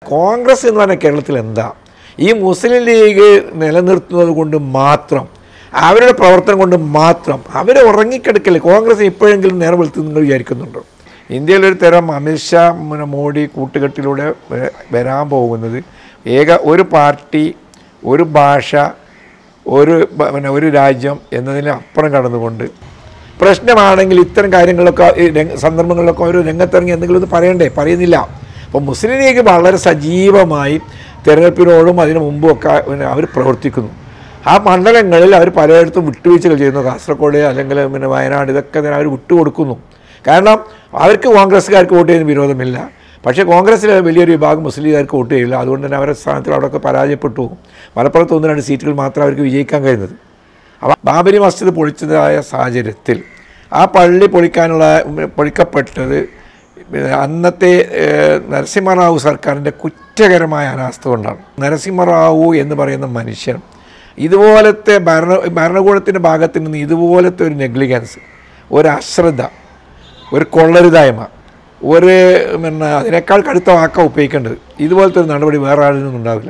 കോൺഗ്രസ് എന്ന് പറഞ്ഞാൽ കേരളത്തിൽ എന്താ? ഈ മുസ്ലിം ലീഗ് നിലനിർത്തുന്നത് കൊണ്ട് മാത്രം, അവരുടെ പ്രവർത്തനം കൊണ്ട് മാത്രം അവർ ഉറങ്ങിക്കിടക്കില്ല. കോൺഗ്രസ് ഇപ്പോഴെങ്കിലും നേരെ വെളുത്ത് നിങ്ങൾ വിചാരിക്കുന്നുണ്ടോ? ഇന്ത്യയിലൊരു തരം അമിത്ഷാ മോഡി കൂട്ടുകെട്ടിലൂടെ വരാൻ പോകുന്നത് ഒരു പാർട്ടി, ഒരു ഭാഷ, ഒരു രാജ്യം എന്നതിന് അപ്പുറം കടന്നുകൊണ്ട് പ്രശ്നമാണെങ്കിൽ ഇത്തരം കാര്യങ്ങളൊക്കെ സന്ദർഭങ്ങളിലൊക്കെ ഒരു രംഗത്തിറങ്ങി എന്തെങ്കിലും ഒന്ന് പറയണ്ടേ? പറയുന്നില്ല. അപ്പോൾ മുസ്ലിം ലീഗ് വളരെ സജീവമായി തിരഞ്ഞെടുപ്പിനോടും അതിനു മുമ്പും ഒക്കെ അവർ പ്രവർത്തിക്കുന്നു. ആ മണ്ഡലങ്ങളിൽ അവർ പലയിടത്തും വിട്ടുവീഴ്ചകൾ ചെയ്യുന്നു. കാസർഗോഡ് അല്ലെങ്കിൽ വയനാട് ഇതൊക്കെ തന്നെ അവർ വിട്ടുകൊടുക്കുന്നു. കാരണം അവർക്ക് കോൺഗ്രസ്സുകാർക്ക് വോട്ട് ചെയ്യുന്ന വിരോധമില്ല. പക്ഷേ കോൺഗ്രസ്സിലെ വലിയൊരു വിഭാഗം മുസ്ലിം ലീഗുകാർക്ക് വോട്ട് ചെയ്യില്ല. അതുകൊണ്ട് തന്നെ അവരുടെ സ്ഥാനത്തിൽ അവിടെയൊക്കെ പരാജയപ്പെട്ടു പോകും. മലപ്പുറത്ത് 1-2 സീറ്റുകൾ മാത്രം അവർക്ക് വിജയിക്കാൻ കഴിയുന്നത്. അപ്പോൾ ബാബരി മസ്ജിദ് പൊളിച്ചതായ സാഹചര്യത്തിൽ ആ പള്ളി പൊളിക്കപ്പെട്ടത് അന്നത്തെ നരസിംഹറാവു സർക്കാരിൻ്റെ കുറ്റകരമായ അനാസ്ഥ കൊണ്ടാണ്. നരസിംഹറാവു എന്ന് പറയുന്ന മനുഷ്യൻ ഇതുപോലത്തെ ഭരണകൂടത്തിൻ്റെ ഭാഗത്ത് നിന്ന് ഇതുപോലത്തെ ഒരു നെഗ്ലിഗൻസ്, ഒരു അശ്രദ്ധ, ഒരു കൊള്ളരുതായ്മ, അതിനേക്കാൾ കടുത്ത വാക്ക ഉപയോഗിക്കേണ്ടത്. ഇതുപോലത്തെ ഒരു നടപടി വേറെ ആളിനൊന്നും ഉണ്ടാവില്ല.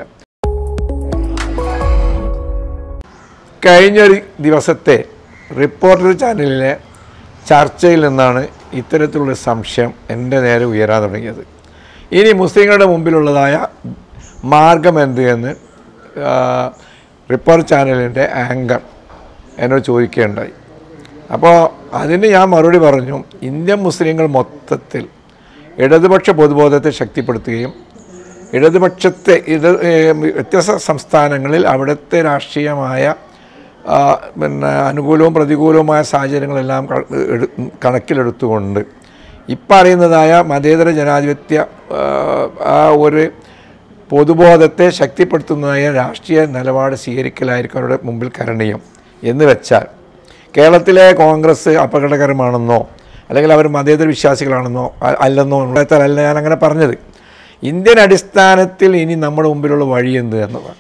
കഴിഞ്ഞൊരു ദിവസത്തെ റിപ്പോർട്ടർ ചാനലിലെ ചർച്ചയിൽ നിന്നാണ് ഇത്തരത്തിലുള്ള സംശയം എൻ്റെ നേരെ ഉയരാൻ തുടങ്ങിയത്. ഇനി മുസ്ലിങ്ങളുടെ മുമ്പിലുള്ളതായ മാർഗം എന്ത് എന്ന് റിപ്പോർട്ടർ ചാനലിൻ്റെ ആങ്കർ എന്നോട് ചോദിക്കുകയുണ്ടായി. അപ്പോൾ അതിന് ഞാൻ മറുപടി പറഞ്ഞു, ഇന്ത്യൻ മുസ്ലിങ്ങൾ മൊത്തത്തിൽ ഇടതുപക്ഷ പൊതുബോധത്തെ ശക്തിപ്പെടുത്തുകയും വ്യത്യസ്ത സംസ്ഥാനങ്ങളിൽ അവിടുത്തെ രാഷ്ട്രീയമായ അനുകൂലവും പ്രതികൂലവുമായ സാഹചര്യങ്ങളെല്ലാം കണക്കിലെടുത്തുകൊണ്ട് ഇപ്പറയുന്നതായ മതേതര ജനാധിപത്യ ഒരു പൊതുബോധത്തെ ശക്തിപ്പെടുത്തുന്നതായ രാഷ്ട്രീയ നിലപാട് സ്വീകരിക്കലായിരിക്കും അവരുടെ മുമ്പിൽ കരണീയം എന്ന് വെച്ചാൽ കേരളത്തിലെ കോൺഗ്രസ് അപകടകരമാണെന്നോ അല്ലെങ്കിൽ അവർ മതേതര വിശ്വാസികളാണെന്നോ അല്ലെന്നോ അല്ല ഞാനങ്ങനെ പറഞ്ഞത്. ഇന്ത്യൻ അടിസ്ഥാനത്തിൽ ഇനി നമ്മുടെ മുമ്പിലുള്ള വഴി എന്ത് എന്നതാണ്.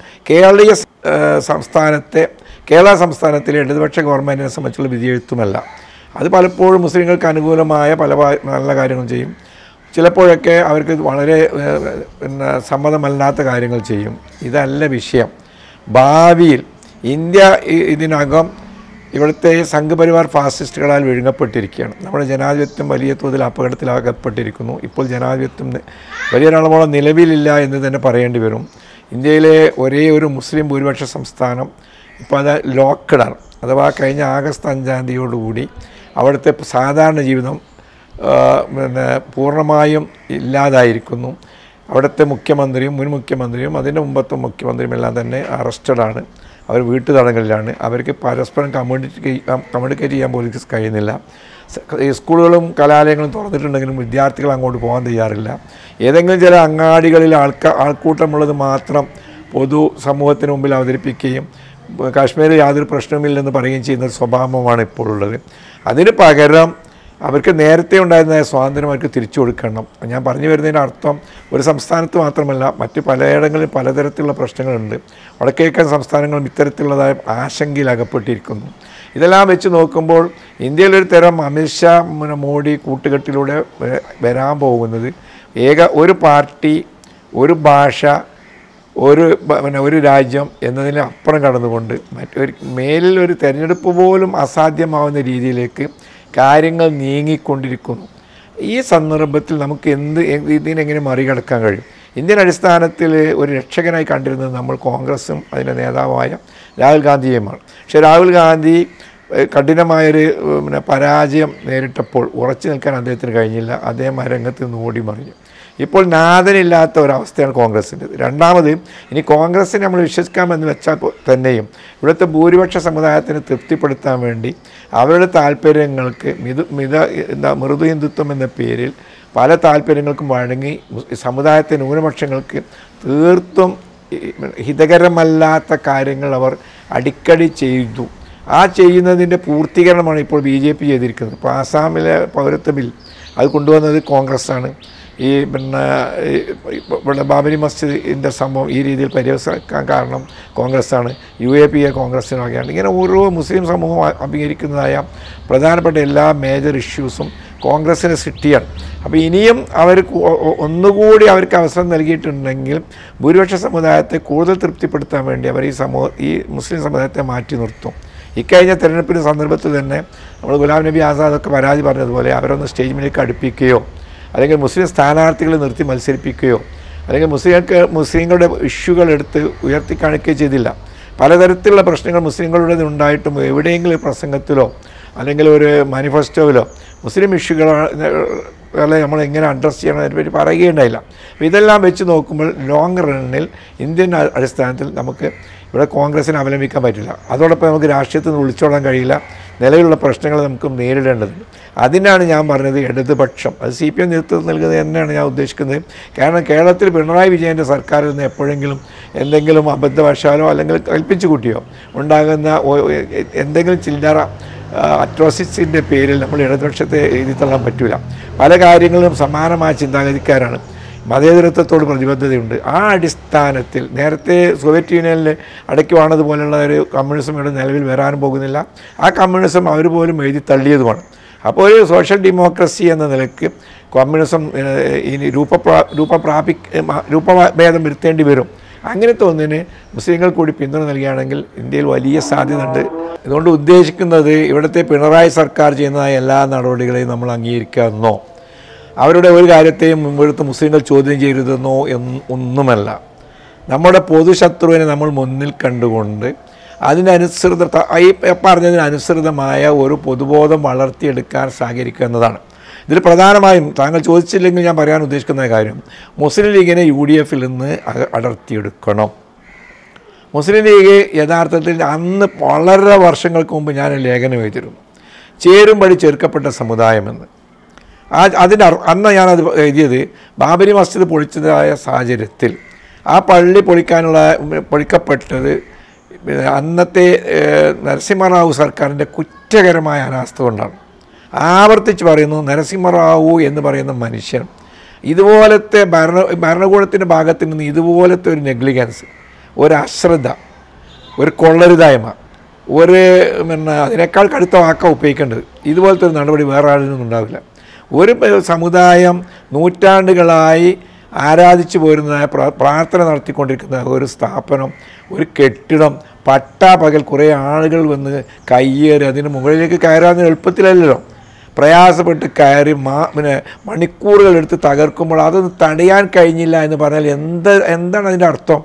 കേരള സംസ്ഥാനത്തിലെ ഇടതുപക്ഷ ഗവൺമെൻറ്റിനെ സംബന്ധിച്ചുള്ള വിധിയെഴുത്തുമല്ല. അത് പലപ്പോഴും മുസ്ലിങ്ങൾക്ക് അനുകൂലമായ പല നല്ല കാര്യങ്ങൾ ചെയ്യും, ചിലപ്പോഴൊക്കെ അവർക്ക് വളരെ സമ്മതമല്ലാത്ത കാര്യങ്ങൾ ചെയ്യും. ഇതല്ല വിഷയം. ഭാവിയിൽ ഇന്ത്യ ഇതിനകം ഇവിടുത്തെ സംഘപരിവാർ ഫാസിസ്റ്റുകളാൽ വിഴുങ്ങപ്പെട്ടിരിക്കുകയാണ്. നമ്മുടെ ജനാധിപത്യം വലിയ തോതിൽ അപകടത്തിലാകപ്പെട്ടിരിക്കുന്നു. ഇപ്പോൾ ജനാധിപത്യം വലിയൊരളവോളം നിലവിലില്ല എന്ന് തന്നെ പറയേണ്ടി വരും. ഇന്ത്യയിലെ ഒരേ ഒരു മുസ്ലിം ഭൂരിപക്ഷ സംസ്ഥാനം ഇപ്പോൾ അത് ലോക്ക്ഡാണ്. അഥവാ കഴിഞ്ഞ ആഗസ്റ്റ് 5-ാം തീയതിയോടുകൂടി അവിടുത്തെ സാധാരണ ജീവിതം പൂർണ്ണമായും ഇല്ലാതായിരിക്കുന്നു. അവിടുത്തെ മുഖ്യമന്ത്രിയും മുൻ മുഖ്യമന്ത്രിയും അതിൻ്റെ മുമ്പത്തെ മുഖ്യമന്ത്രിയും എല്ലാം തന്നെ അറസ്റ്റഡാണ്. അവർ വീട്ടുതടങ്കലിലാണ്. അവർക്ക് പരസ്പരം കമ്മ്യൂണിക്കേറ്റ് ചെയ്യാൻ പോലും കഴിയുന്നില്ല. സ്കൂളുകളും കലാലയങ്ങളും തുറന്നിട്ടുണ്ടെങ്കിലും വിദ്യാർത്ഥികൾ അങ്ങോട്ട് പോകാൻ തയ്യാറില്ല. ഏതെങ്കിലും ചില അങ്ങാടികളിൽ ആൾക്കൂട്ടമുള്ളത് മാത്രം പൊതു സമൂഹത്തിന് മുമ്പിൽ അവതരിപ്പിക്കുകയും കാശ്മീരിൽ യാതൊരു പ്രശ്നവുമില്ലെന്ന് പറയുകയും ചെയ്യുന്ന സ്വഭാവമാണ് ഇപ്പോൾ ഉള്ളത്. അതിന് പകരം അവർക്ക് നേരത്തെ ഉണ്ടായിരുന്ന സ്വാതന്ത്ര്യം അവർക്ക് തിരിച്ചു കൊടുക്കണം. ഞാൻ പറഞ്ഞു വരുന്നതിൻ്റെ അർത്ഥം ഒരു സംസ്ഥാനത്ത് മാത്രമല്ല, മറ്റ് പലയിടങ്ങളിൽ പലതരത്തിലുള്ള പ്രശ്നങ്ങളുണ്ട്. വടക്കേക്കൻ സംസ്ഥാനങ്ങളും ഇത്തരത്തിലുള്ളതായ ആശങ്കയിൽ അകപ്പെട്ടിരിക്കുന്നു. ഇതെല്ലാം വെച്ച് നോക്കുമ്പോൾ ഇന്ത്യയിലൊരു തരം അമിത്ഷാ മോഡി കൂട്ടുകെട്ടിലൂടെ വരാൻ പോകുന്നത് ഒരു പാർട്ടി, ഒരു ഭാഷ, ഒരു രാജ്യം എന്നതിന് അപ്പുറം കടന്നുകൊണ്ട് മേലിൽ ഒരു തെരഞ്ഞെടുപ്പ് പോലും അസാധ്യമാവുന്ന രീതിയിലേക്ക് കാര്യങ്ങൾ നീങ്ങിക്കൊണ്ടിരിക്കുന്നു. ഈ സന്ദർഭത്തിൽ നമുക്ക് ഇതിനെങ്ങനെ മറികടക്കാൻ കഴിയും? ഇന്ത്യൻ അടിസ്ഥാനത്തിൽ ഒരു രക്ഷകനായി കണ്ടിരുന്നത് നമ്മൾ കോൺഗ്രസും അതിൻ്റെ നേതാവായ രാഹുൽ ഗാന്ധിയുമാണ്. പക്ഷേ രാഹുൽ ഗാന്ധി കഠിനമായൊരു പരാജയം നേരിട്ടപ്പോൾ ഉറച്ചു നിൽക്കാൻ അദ്ദേഹത്തിന് കഴിഞ്ഞില്ല. അദ്ദേഹം ആ രംഗത്ത് നിന്ന് ഓടി മറിഞ്ഞു. ഇപ്പോൾ നാഥനില്ലാത്ത ഒരവസ്ഥയാണ് കോൺഗ്രസിൻ്റെ. രണ്ടാമത് ഇനി കോൺഗ്രസിനെ നമ്മൾ വിശ്വസിക്കാമെന്ന് വെച്ചാൽ തന്നെയും ഇവിടുത്തെ ഭൂരിപക്ഷ സമുദായത്തിന് തൃപ്തിപ്പെടുത്താൻ വേണ്ടി അവരുടെ താല്പര്യങ്ങൾക്ക് മൃദു ഹിന്ദുത്വം എന്ന പേരിൽ പല താല്പര്യങ്ങൾക്കും വഴങ്ങി സമുദായത്തെ ന്യൂനപക്ഷങ്ങൾക്ക് തീർത്തും ഹിതകരമല്ലാത്ത കാര്യങ്ങൾ അവർ അടിക്കടി ചെയ്തു. ആ ചെയ്യുന്നതിൻ്റെ പൂർത്തീകരണമാണ് ഇപ്പോൾ BJP ചെയ്തിരിക്കുന്നത്. ഇപ്പോൾ ആസാമിലെ പൗരത്വ ബിൽ അത് കൊണ്ടുവന്നത് കോൺഗ്രസ്സാണ്. ഇവിടെ ബാബരി മസ്ജിദിൻ്റെ സംഭവം ഈ രീതിയിൽ പരിഹസിക്കാൻ കാരണം കോൺഗ്രസ്സാണ്. UAP കോൺഗ്രസ്സിനാകെയാണ്. ഇങ്ങനെ ഓരോ മുസ്ലിം സമൂഹം അഭിമുഖീകരിക്കുന്നതായ പ്രധാനപ്പെട്ട എല്ലാ മേജർ ഇഷ്യൂസും കോൺഗ്രസ്സിന് സിട്ടിയാണ്. അപ്പോൾ ഇനിയും അവർ ഒന്നുകൂടി അവർക്ക് അവസരം നൽകിയിട്ടുണ്ടെങ്കിൽ ഭൂരിപക്ഷ സമുദായത്തെ കൂടുതൽ തൃപ്തിപ്പെടുത്താൻ വേണ്ടി അവർ ഈ മുസ്ലിം സമുദായത്തെ മാറ്റി നിർത്തും. ഇക്കഴിഞ്ഞ തെരഞ്ഞെടുപ്പിൻ്റെ സന്ദർഭത്തിൽ തന്നെ നമ്മൾ ഗുലാം നബി ആസാദൊക്കെ പരാതി പറഞ്ഞതുപോലെ അവരൊന്ന് സ്റ്റേജ് മുന്നിലേക്ക് അടുപ്പിക്കുകയോ അല്ലെങ്കിൽ മുസ്ലിം സ്ഥാനാർത്ഥികളെ നിർത്തി മത്സരിപ്പിക്കുകയോ അല്ലെങ്കിൽ മുസ്ലിങ്ങളുടെ ഇഷ്യൂകൾ എടുത്ത് ഉയർത്തി കാണിക്കുകയോ ചെയ്തില്ല. പലതരത്തിലുള്ള പ്രശ്നങ്ങൾ മുസ്ലിങ്ങളുടേത് ഉണ്ടായിട്ടും എവിടെയെങ്കിലും പ്രസംഗത്തിലോ അല്ലെങ്കിൽ ഒരു മാനിഫെസ്റ്റോയിലോ മുസ്ലിം ഇഷ്യൂകളെ നമ്മൾ എങ്ങനെ അഡ്രസ്സ് ചെയ്യണം അതിനെപ്പറ്റി പറയുകയുണ്ടായില്ല. അപ്പോൾ ഇതെല്ലാം വെച്ച് നോക്കുമ്പോൾ ലോങ് റണ്ണിൽ ഇന്ത്യൻ അടിസ്ഥാനത്തിൽ നമുക്ക് ഇവിടെ കോൺഗ്രസ്സിനെ അവലംബിക്കാൻ പറ്റില്ല. അതോടൊപ്പം നമുക്ക് രാഷ്ട്രീയത്തിൽ നിന്ന് ഒളിച്ചോടാൻ കഴിയില്ല. നിലവിലുള്ള പ്രശ്നങ്ങൾ നമുക്ക് നേരിടേണ്ടതുണ്ട്. അതിനാണ് ഞാൻ പറഞ്ഞത് ഇടതുപക്ഷം, അത് CPM നേതൃത്വം നൽകുന്നത് തന്നെയാണ് ഞാൻ ഉദ്ദേശിക്കുന്നത്. കാരണം കേരളത്തിൽ പിണറായി വിജയൻ്റെ സർക്കാരിൽ നിന്ന് എപ്പോഴെങ്കിലും എന്തെങ്കിലും അബദ്ധവശാലോ അല്ലെങ്കിൽ കൽപ്പിച്ചു കൂട്ടിയോ ഉണ്ടാകുന്ന എന്തെങ്കിലും ചില്ലറ അട്രോസിറ്റിൻ്റെ പേരിൽ നമ്മൾ ഇടതുപക്ഷത്തെ എഴുതി തള്ളാൻ പറ്റില്ല. പല കാര്യങ്ങളും സമാനമായ ചിന്താഗതിക്കാരാണ്. മതേതരത്വത്തോട് പ്രതിബദ്ധതയുണ്ട്. ആ അടിസ്ഥാനത്തിൽ നേരത്തെ സോവിയറ്റ് യൂണിയനിൽ അടയ്ക്കുവാണതുപോലുള്ള ഒരു കമ്മ്യൂണിസം ഇവിടെ നിലവിൽ വരാനും പോകുന്നില്ല. ആ കമ്മ്യൂണിസം അവർ പോലും എഴുതി തള്ളിയതുമാണ്. അപ്പോൾ ഒരു സോഷ്യൽ ഡെമോക്രസി എന്ന നിലയ്ക്ക് കമ്മ്യൂണിസം ഇനി രൂപഭേദം വരുത്തേണ്ടി വരും. അങ്ങനത്തെ ഒന്നിന് മുസ്ലിങ്ങൾ കൂടി പിന്തുണ നൽകുകയാണെങ്കിൽ ഇന്ത്യയിൽ വലിയ സാധ്യതയുണ്ട്. ഇതുകൊണ്ട് ഉദ്ദേശിക്കുന്നത് ഇവിടുത്തെ പിണറായി സർക്കാർ ചെയ്യുന്നതായ എല്ലാ നടപടികളെയും നമ്മൾ അംഗീകരിക്കാമെന്നോ അവരുടെ ഒരു കാര്യത്തെയും മുമ്പെടുത്ത് മുസ്ലിങ്ങൾ ചോദ്യം ചെയ്യരുതെന്നോ ഒന്നുമല്ല. നമ്മുടെ പൊതുശത്രുവിനെ നമ്മൾ മുന്നിൽ കണ്ടുകൊണ്ട് ഈ പറഞ്ഞതിനനുസൃതമായ ഒരു പൊതുബോധം വളർത്തിയെടുക്കാൻ സഹകരിക്കുക എന്നതാണ്. ഇതിൽ പ്രധാനമായും താങ്കൾ ചോദിച്ചില്ലെങ്കിൽ ഞാൻ പറയാൻ ഉദ്ദേശിക്കുന്ന കാര്യം, മുസ്ലിം ലീഗിനെ UDFിൽ നിന്ന് അടർത്തിയെടുക്കണം. മുസ്ലിം ലീഗ് യഥാർത്ഥത്തിൽ അന്ന് വളരെ വർഷങ്ങൾക്ക് മുമ്പ് ഞാൻ ലേഖനം എഴുതിയിരുന്നു, ചേരുംപടി ചേർക്കപ്പെട്ട സമുദായമെന്ന്. അന്ന് ഞാനത് എഴുതിയത് ബാബരി മസ്ജിദ് പൊളിച്ചതായ സാഹചര്യത്തിൽ ആ പള്ളി പൊളിക്കപ്പെട്ടത് അന്നത്തെ നരസിംഹറാവു സർക്കാരിൻ്റെ കുറ്റകരമായ അനാസ്ഥ കൊണ്ടാണ്. ആവർത്തിച്ച് പറയുന്നു, നരസിംഹറാവു എന്ന് പറയുന്ന മനുഷ്യൻ ഇതുപോലത്തെ ഭരണകൂടത്തിൻ്റെ ഭാഗത്ത് നിന്ന് ഇതുപോലത്തെ ഒരു നെഗ്ലിഗൻസ്, ഒരു അശ്രദ്ധ, ഒരു കൊള്ളരുതായ്മ, അതിനേക്കാൾ കടുത്ത വാക്കാണ് ഉപയോഗിക്കേണ്ടത്. ഇതുപോലത്തെ ഒരു നടപടി വേറെ ആളിനൊന്നും ഉണ്ടാവില്ല. ഒരു സമുദായം നൂറ്റാണ്ടുകളായി ആരാധിച്ചു പോരുന്നതായ പ്രാർത്ഥന നടത്തിക്കൊണ്ടിരിക്കുന്ന ഒരു സ്ഥാപനം, ഒരു കെട്ടിടം പട്ടാപകൽ കുറേ ആളുകൾ വന്ന് കയ്യേറി അതിന് മുകളിലേക്ക് കയറാൻ എളുപ്പത്തിലല്ലല്ലോ, പ്രയാസപ്പെട്ട് കയറി മണിക്കൂറുകൾ എടുത്ത് തകർക്കുമ്പോൾ അതൊന്ന് തടയാൻ കഴിഞ്ഞില്ല എന്ന് പറഞ്ഞാൽ എന്താണ് അതിൻ്റെ അർത്ഥം?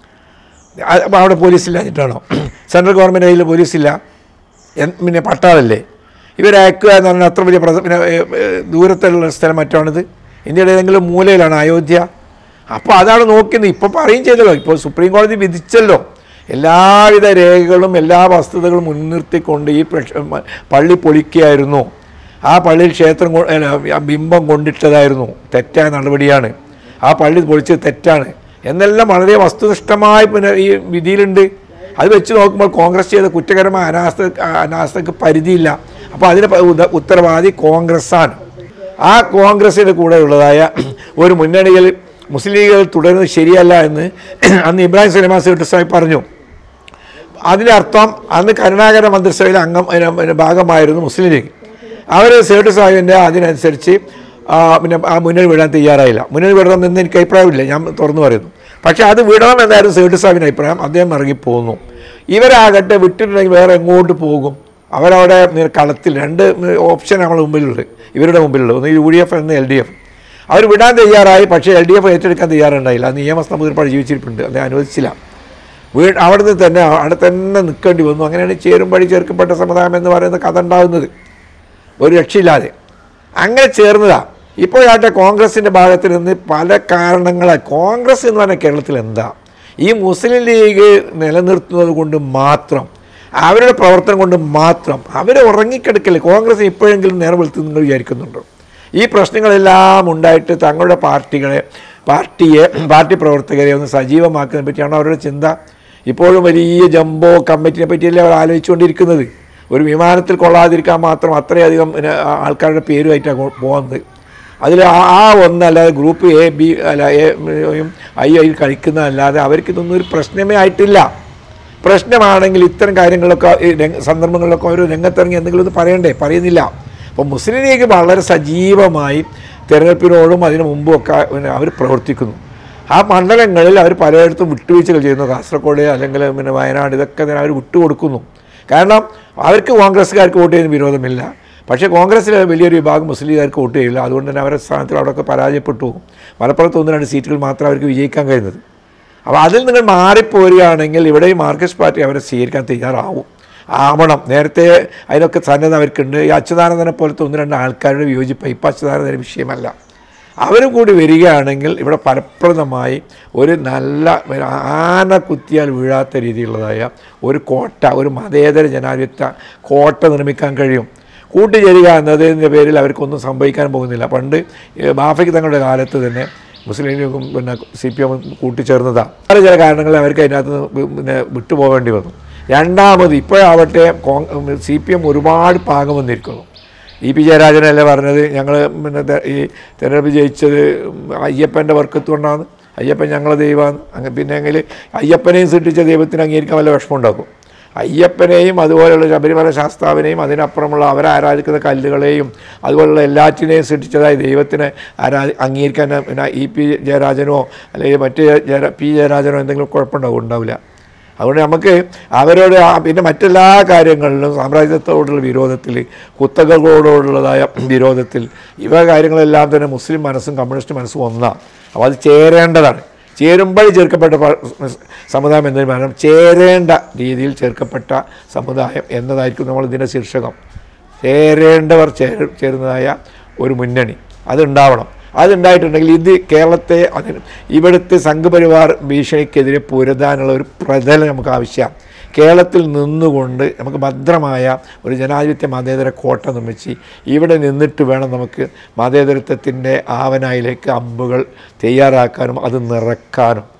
അവിടെ പോലീസില്ലാഞ്ഞിട്ടാണോ? സെൻട്രൽ ഗവൺമെൻറ് കയ്യിൽ പോലീസില്ല, പട്ടാളല്ലേ? ഇവരയക്കുക എന്ന് പറഞ്ഞാൽ അത്ര വലിയ ദൂരത്തുള്ള സ്ഥലം മറ്റാണിത്, ഇന്ത്യയുടെ ഏതെങ്കിലും മൂലയിലാണ് അയോധ്യ. അപ്പോൾ അതാണ് നോക്കുന്നത്. ഇപ്പോൾ പറയും ചെയ്തല്ലോ, ഇപ്പോൾ സുപ്രീം കോടതി വിധിച്ചല്ലോ, എല്ലാവിധ രേഖകളും എല്ലാ വസ്തുതകളും മുൻനിർത്തിക്കൊണ്ട് ഈ പള്ളി പൊളിക്കുകയായിരുന്നു. ആ പള്ളിയിൽ ബിംബം കൊണ്ടിട്ടതായിരുന്നു, തെറ്റായ നടപടിയാണ്. ആ പള്ളി പൊളിച്ചത് തെറ്റാണ് എന്നെല്ലാം വളരെ വസ്തുനിഷ്ഠമായി ഈ വിധിയിലുണ്ട്. അത് വെച്ച് നോക്കുമ്പോൾ കോൺഗ്രസ് ചെയ്ത കുറ്റകരമായ അനാസ്ഥക്ക് പരിധിയില്ല. അപ്പോൾ അതിന് ഉത്തരവാദി കോൺഗ്രസ്സാണ്. ആ കോൺഗ്രസിൻ്റെ കൂടെ ഉള്ളതായ ഒരു മുന്നണിയിൽ മുസ്ലിം ലീഗുകൾ തുടരുന്നത് ശരിയല്ല എന്ന് അന്ന് ഇബ്രാഹിം സുലൈമാൻ സേട്ട് സാഹിബ് പറഞ്ഞു. അതിനർത്ഥം അന്ന് കരുണാകര മന്ത്രിസഭയിലെ ഭാഗമായിരുന്നു മുസ്ലിം ലീഗ്. അവർ സേട്ട് സാഹിബിൻ്റെ അതിനനുസരിച്ച് ആ മുന്നണി വിടാൻ തയ്യാറായില്ല. മുന്നണി വിടണമെന്ന് എനിക്ക് അഭിപ്രായമില്ല, ഞാൻ തുറന്നു പറയുന്നു. പക്ഷേ അത് വിടണം എന്നായിരുന്നു സേട്ട് സാഹിബിൻ്റെ അഭിപ്രായം. അദ്ദേഹം ഇറങ്ങിപ്പോകുന്നു. ഇവരാകട്ടെ വിട്ടിട്ടുണ്ടെങ്കിൽ വേറെ എങ്ങോട്ട് പോകും? അവരവിടെ കളത്തിൽ രണ്ട് ഓപ്ഷൻ നമ്മുടെ മുമ്പിലുണ്ട്, ഇവരുടെ മുമ്പിലുള്ളത്. ഒന്ന് UDF എന്ന് LDF. അവർ വിടാൻ തയ്യാറായി, പക്ഷേ LDF ഏറ്റെടുക്കാൻ തയ്യാറുണ്ടായില്ല. നിയമസഭ ജീവിച്ചിരിപ്പുണ്ട്, അത് അനുവദിച്ചില്ല. അവിടെ തന്നെ നിൽക്കേണ്ടി വന്നു. അങ്ങനെയാണ് ചേരുംപടി ചേർക്കപ്പെട്ട സമുദായം എന്ന് പറയുന്ന കഥ ഉണ്ടാകുന്നത്, ഒരു രക്ഷയില്ലാതെ അങ്ങനെ ചേർന്നതാണ്. ഇപ്പോഴാട്ടെ കോൺഗ്രസിൻ്റെ ഭാഗത്ത് നിന്ന് പല കാരണങ്ങളാൽ, കോൺഗ്രസ് എന്ന് പറഞ്ഞാൽ കേരളത്തിൽ എന്താ, ഈ മുസ്ലിം ലീഗ് നിലനിർത്തുന്നത് കൊണ്ട് മാത്രം, അവരുടെ പ്രവർത്തനം കൊണ്ട് മാത്രം അവർ ഉറങ്ങിക്കിടക്കില്ല. കോൺഗ്രസ് ഇപ്പോഴെങ്കിലും നേരെ വെളുത്ത് നിങ്ങൾ വിചാരിക്കുന്നുണ്ടോ? ഈ പ്രശ്നങ്ങളെല്ലാം ഉണ്ടായിട്ട് തങ്ങളുടെ പാർട്ടി പ്രവർത്തകരെ ഒന്ന് സജീവമാക്കുന്നതിനെ പറ്റിയാണ് അവരുടെ ചിന്ത. ഇപ്പോഴും വലിയ ജംബോ കമ്മിറ്റിനെ പറ്റിയല്ലേ അവർ ആലോചിച്ചുകൊണ്ടിരിക്കുന്നത്. ഒരു വിമാനത്തിൽ കൊള്ളാതിരിക്കാൻ മാത്രം അത്രയധികം ആൾക്കാരുടെ പേരുമായിട്ടാണ് പോകുന്നത്. അതിൽ ഒന്നല്ലാതെ ഗ്രൂപ്പ് A, B എയും I കളിക്കുന്നതല്ലാതെ അവർക്ക് ഇതൊന്നും ഒരു പ്രശ്നമേ ആയിട്ടില്ല. പ്രശ്നമാണെങ്കിൽ ഇത്തരം കാര്യങ്ങളൊക്കെ സന്ദർഭങ്ങളിലൊക്കെ അവർ രംഗത്തിറങ്ങി എന്തെങ്കിലും ഒന്ന് പറയണ്ടേ? പറയുന്നില്ല. അപ്പോൾ മുസ്ലിം ലീഗ് വളരെ സജീവമായി തിരഞ്ഞെടുപ്പിനോടും അതിനു മുമ്പും ഒക്കെ അവർ പ്രവർത്തിക്കുന്നു. ആ മണ്ഡലങ്ങളിൽ അവർ പലയിടത്തും വിട്ടുവീഴ്ചകൾ ചെയ്യുന്നു. കാസർഗോഡ് അല്ലെങ്കിൽ പിന്നെ വയനാട് ഇതൊക്കെ തന്നെ അവർ വിട്ടുകൊടുക്കുന്നു. കാരണം അവർക്ക് കോൺഗ്രസ്സുകാർക്ക് വോട്ട് ചെയ്യുന്ന വിരോധമില്ല. പക്ഷേ കോൺഗ്രസ്സിലെ വലിയൊരു വിഭാഗം മുസ്ലിം ലീഗുകാർക്ക് വോട്ട് ചെയ്യില്ല. അതുകൊണ്ട് തന്നെ അവരുടെ സ്ഥാനത്തിൽ അവിടെയൊക്കെ പരാജയപ്പെട്ടു പോകും. മലപ്പുറത്ത് 1-2 സീറ്റുകൾ മാത്രമേ അവർക്ക് വിജയിക്കാൻ കഴിയുന്നത്. അപ്പോൾ അതിൽ നിങ്ങൾ മാറിപ്പോരുകയാണെങ്കിൽ ഇവിടെ ഈ മാർക്സിസ്റ്റ് പാർട്ടി അവരെ സ്വീകരിക്കാൻ ആവണം. നേരത്തെ അതിനൊക്കെ സന്നദ്ധ അവർക്കുണ്ട്. ഈ അച്യുതാനന്ദനെ പോലത്തെ 1-2 ആൾക്കാരുടെ വിയോജിപ്പ് ഇപ്പോൾ അച്യുതാനന്ദൻ്റെ വിഷയമല്ല. അവരും കൂടി വരികയാണെങ്കിൽ ഇവിടെ ഫലപ്രദമായി ഒരു നല്ല ആന കുത്തിയാൽ വീഴാത്ത രീതിയിലുള്ളതായ ഒരു കോട്ട, ഒരു മതേതര ജനാധിപത്യ കോട്ട നിർമ്മിക്കാൻ കഴിയും. കൂട്ടുചേരുക എന്നതിൻ്റെ പേരിൽ അവർക്കൊന്നും സംഭവിക്കാൻ പോകുന്നില്ല. പണ്ട് ബാഫയ്ക്ക് തങ്ങളുടെ കാലത്ത് തന്നെ മുസ്ലിം ലീഗും പിന്നെ CPM കൂട്ടിച്ചേർന്നതാണ്. ചില കാരണങ്ങളിൽ അവർക്ക് അതിനകത്ത് പിന്നെ വിട്ടുപോകേണ്ടി വന്നു. രണ്ടാമത് ഇപ്പോഴാവട്ടെ CPM ഒരുപാട് പാകം വന്നിരിക്കുന്നു. EP ജയരാജനല്ലേ പറഞ്ഞത് ഞങ്ങൾ പിന്നെ ഈ തെരഞ്ഞെടുപ്പ് ജയിച്ചത് അയ്യപ്പൻ്റെ വർക്കത്തുകൊണ്ടാണ്, അയ്യപ്പൻ ഞങ്ങളെ ദൈവമാണ്. അങ്ങനെ പിന്നെങ്കിൽ അയ്യപ്പനെയും സൃഷ്ടിച്ച ദൈവത്തിന് അംഗീകരിക്കാൻ വല്ല വിഷമമുണ്ടാക്കും. അയ്യപ്പനെയും അതുപോലെയുള്ള ശബരിമല ശാസ്താവിനെയും അതിനപ്പുറമുള്ള അവരെ ആരാധിക്കുന്ന കല്ലുകളെയും അതുപോലുള്ള എല്ലാറ്റിനെയും സൃഷ്ടിച്ചതായി ദൈവത്തിനെ അംഗീകരിക്കാൻ പിന്നെ EP ജയരാജനോ അല്ലെങ്കിൽ മറ്റ് P ജയരാജനോ എന്തെങ്കിലും കുഴപ്പമുണ്ടാവില്ല. അതുകൊണ്ട് നമുക്ക് അവരോട് പിന്നെ മറ്റെല്ലാ കാര്യങ്ങളിലും സാമ്രാജ്യത്തോടുള്ള വിരോധത്തിൽ, കുത്തകളോടുള്ളതായ വിരോധത്തിൽ, ഇവ കാര്യങ്ങളെല്ലാം തന്നെ മുസ്ലിം മനസ്സും കമ്മ്യൂണിസ്റ്റ് മനസ്സും ഒന്നാണ്. അപ്പോൾ അത് ചേരേണ്ടതാണ്. ചേരുമ്പോൾ ചേർക്കപ്പെട്ട സമുദായം എന്നതിന് പകരം ചേരേണ്ട രീതിയിൽ ചേർക്കപ്പെട്ട സമുദായം എന്നതായിരിക്കും നമ്മളിതിൻ്റെ ശീർഷകം. ചേരേണ്ടവർ ചേരുന്നതായ ഒരു മുന്നണി അതുണ്ടാവണം. അതുണ്ടായിട്ടുണ്ടെങ്കിൽ ഇത് കേരളത്തെ ഇവിടുത്തെ സംഘപരിവാർ ഭീഷണിക്കെതിരെ പൊരുതാനുള്ള ഒരു പ്രതലം നമുക്ക് ആവശ്യമാണ്. കേരളത്തിൽ നിന്നുകൊണ്ട് നമുക്ക് ഭദ്രമായ ഒരു ജനാധിപത്യ മതേതര കോട്ട നിർമ്മിച്ച് ഇവിടെ നിന്നിട്ട് വേണം നമുക്ക് മതേതരത്വത്തിൻ്റെ ആവനായിലേക്ക് അമ്പുകൾ തയ്യാറാക്കാനും അത് നിറക്കാനും.